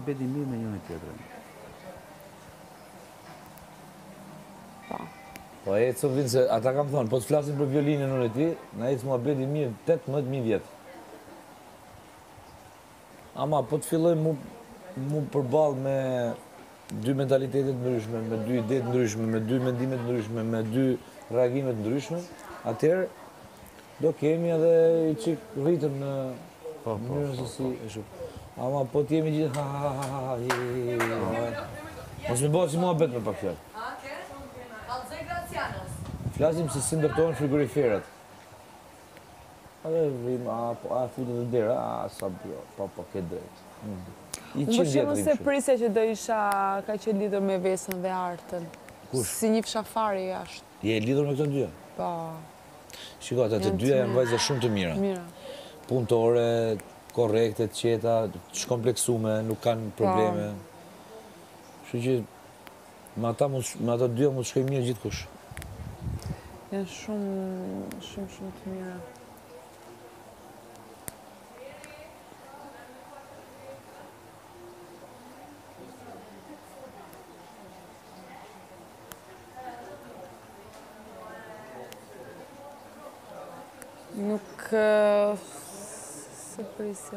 Bedi mirë me njëri tjetrin. Po e co vinë se ata kam thonë, po të flasin për violinën unë e ti, na ecë mua bedi mirë 18.000 vjetë. Ama po të filloj mu përballë me dy mentalitetet ndryshme, me dy idetë ndryshme, me dy mendimet ndryshme, me dy reagimet ndryshme, atëherë do kemi edhe i qik rritëm në mënyrën se si e shumë. Ama po t'jemi gjithë ha. Mos me bëhet si mua bet me pak fjallë. Flasim se si ndërtojnë frigoriferat. Edhe vim, a futet dhe dera, sa bjo, po ke drejt. I Më shumë se prisja që do isha ka që lidhur me vesën dhe artën. Kush? Si një fshafari jashtë. Je lidhur me këto dyja? Po. Shiko, ata të dyja janë vajza shumë të mira. Mira. Punëtore, korrekte, të qeta, të shkompleksume, nuk kanë probleme. Kështu që me ata dyja mund të shkoj mirë gjithkush. Janë shumë të mira. Nuk se prisja.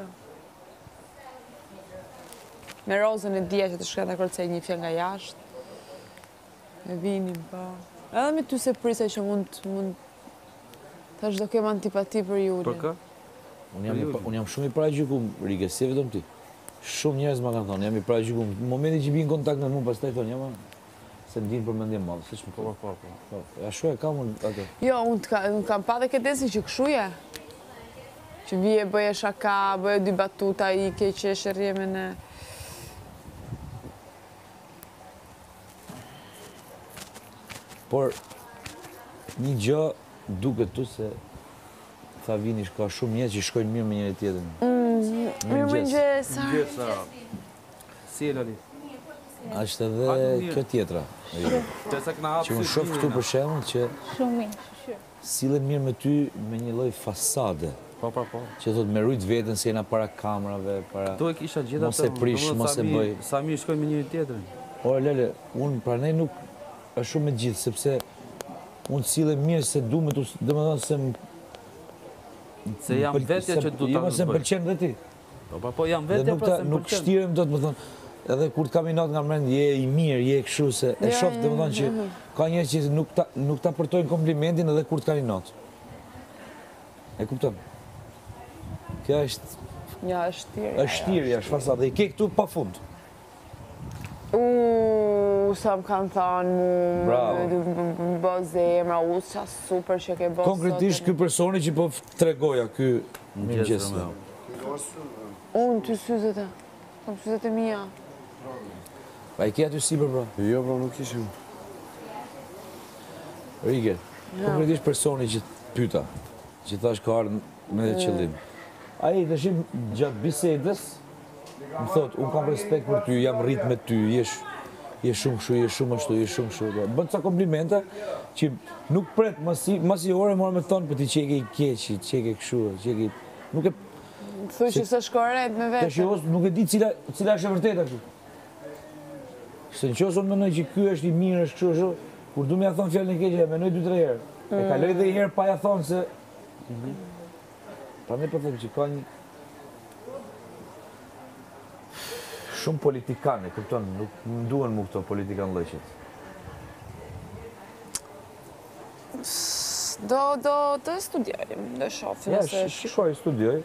Me Rozën e dija që të shkret akord se një fjell nga jashtë. Me vinin, po. Edhe me ty se prisja që mund tash do kem antipati për Julin. Për kë? Unë jam shumë i paragjykum, Rige, si vetëm ti. Shumë njerëz ma kanë thonë, jam i paragjykum. Në momentin që bin kontakt me mu, pastaj thonë, jam se më dinë për mendje madhe, se që më Po. ja shu e kam unë atë. Jo, unë kam pa dhe këtë esi që këshuje. Që vije, bëje shaka, bëje dy batuta, i ke që shërjeme në... Por, një gjë duket tu se tha vinish ka shumë njerëz që shkojnë mirë me njëri tjetrin. Mirë më gjës. Gjesa. Si e lali? Ashtë edhe kjo tjetra. Që unë shoh këtu për shembull që Shumë mirë, shqyr. sillen mirë me ty me një lloj fasade. Po. Që thot me rujt veten se jena para kamerave, para... Do e kisha gjitha Mos e prish, mos e bëj. Sa mirë shkojnë me njëri tjetrin. Ora Lele, unë pranaj nuk është shumë me gjithë, sepse unë sillem mirë se du me të... Domethënë se më... Se jam vetja që du ta bëj. Se më pëlqen dhe ti. Po jam vetja pra se më Nuk pëlqen. shtirem do të më thonë, edhe kur të kam i natë nga mrend, je i mirë, je kështu se... E shof të më thonë që ka njerëz që nuk ta përtojnë komplimentin edhe kur të kanë i natë. E kupton? Kjo është... Ja, është shtirja. është shtirja, është fasada, dhe i ke këtu pa fund. Sa më kanë thanë mu, më bë zemra, qa super që ke bë sot. Konkretisht ky personi që po tregoja, ky mëngjes. Unë ty syzet e, kam syzet e mija. Pa i ke aty sipër, bro? Jo, bro, nuk ishim. Rige, konkretisht personi që pyeta, që thash ka ardhur me qëllim. Ai dashim gjatë bisedës më thot, unë kam respekt për ty, jam rrit me ty, je shumë kështu, je shumë ashtu, je shumë kështu. Bën ca komplimente që nuk pret masi ore mora me thonë, po ti që i keqi, që i kështu, që i nuk e... Thuj që së shkoret me vete. Tash nuk e di cila është e vërteta këtu. Se në qosë unë menoj që ky është i mirë, është kështu, kur du me ja thonë fjallën e keqe, e menoj 2-3 herë. E kaloj dhe i herë pa ja thonë se... Pra ne po them që ka një... Shumë politikane, kupton, nuk më duhen mu këto politikan lëqet. Do e studiojmë, do e shofim. Ja, shkoj, studioj.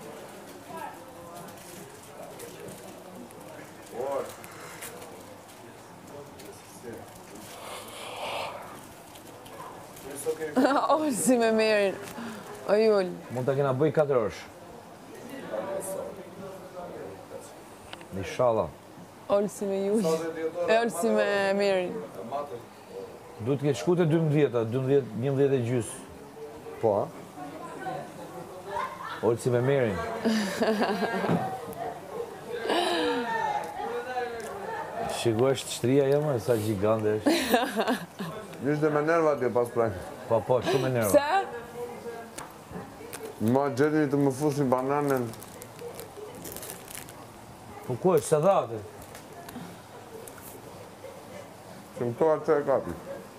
O, si me merin. O, Jull. Mund të kena bëj 4 orësh. Inshallah. Olsi me Jull. E Olsi me merin. Duhet të ketë shku të 11 e gjys. Po, a? Olsi me merin. Shiko është shtria jema, sa gjigande është. Ishte me nerva atje pas prajnë. Po, shumë me nerva. Se? Ma gjetini të më fusin bananën. Po ku është sadate? Që më to atë e kapi.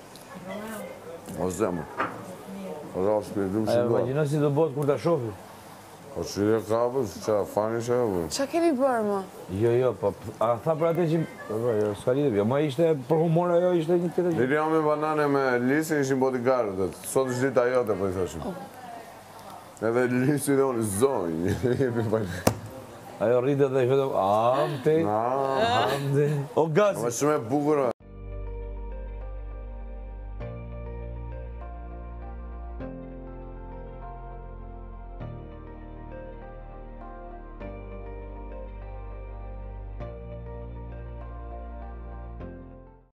O zemër. O rrasë për du Ajo, që do. imagjino si do botë kur ta shofi. O shirë kapës, që fani që e vë. Qa keni bërë, më? Jo, po, a tha për atë që... Jo, s'ka lidhje, jo, ma ishte për humor ajo, ishte një tjetër që... Diri jam me banane me Lisi, ishim bodyguardët. Sot është dita jote, po i thashim. Edhe Lisi dhe unë, zonjë, jepi banë. Ajo rritet dhe i vetëm, amte, Na, amte. O gazi! ama shumë e bukurë.